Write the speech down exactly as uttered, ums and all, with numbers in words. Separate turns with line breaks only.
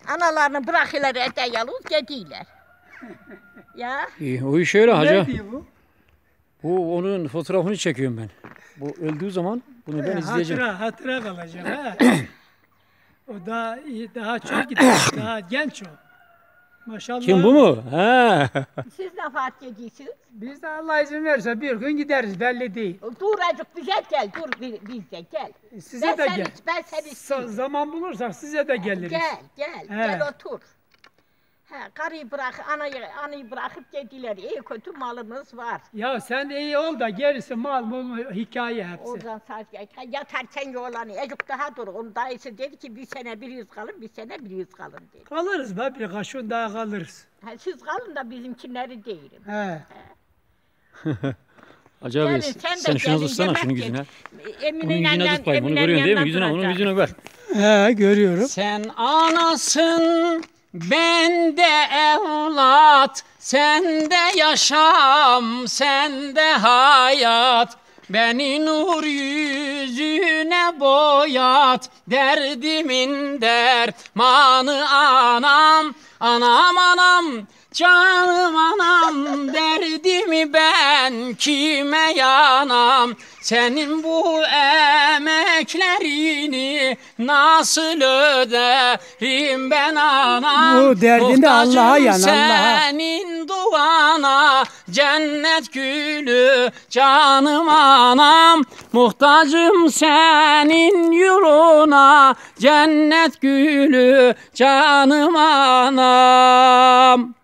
Analarını bırakırlar ete yalnız gidiyorlar. Ya.
İyi, o iş öyle hacı.
Ne diyor bu?
Bu onun fotoğrafını çekiyorum ben. Bu öldüğü zaman bunu ben
Ee,
izleyeceğim.
Hatıra, hatıra kalacak ha. O daha iyi, daha çok gider. Daha genç o. Maşallah.
Kim bu mu? Ha.
Siz ne fark ediyorsunuz?
Biz de Allah izin verirse bir gün gideriz, belli değil.
Dur azıcık bize gel, dur bi- biz de gel.
Size
ben
de
seni,
gel.
Ben seni
Sa-
istiyorum.
zaman bulursak size de geliriz.
Gel, gel,
He.
gel otur. He, karıyı bırak, anayı, anayı bırakıp geldiler. İyi kötü malımız var.
Ya sen iyi ol da gerisi mal mul hikaye hepsi.
Oradan saat yatarken yoğlanı. Ecik daha dur. Onun dayısı dedi ki bir sene bir yüz kalın, bir sene bir yüz kalın dedi.
Kalırız be bir kaşın daha kalırız.
Ha, siz kalın da bizimkileri değilim.
He.
Hacı abi
Gelin,
sen,
sen de
sen şunu
gelin,
tutsana
yemek
şunun
ye.
yüzüne.
Emine'yle-
Bunun yüzüne tut bayım. Bunu
Emine'nin
görüyorsun değil mi?
yanına
Yüzüne, onun
duracak.
yüzüne ver.
He görüyorum.
Sen anasın, ben de evlat, sen de yaşam, sen de hayat. Beni nur yüzüne boyat, derdimin dermanı anam, anam anam. Canım anam, derdimi ben kime yanam? Senin bu emeklerini nasıl öderim ben anam?
Bu derdinde Allah'a yan, Allah'a.
Senin duana cennet gülü canım anam. Muhtacım senin yoluna cennet gülü canım anam.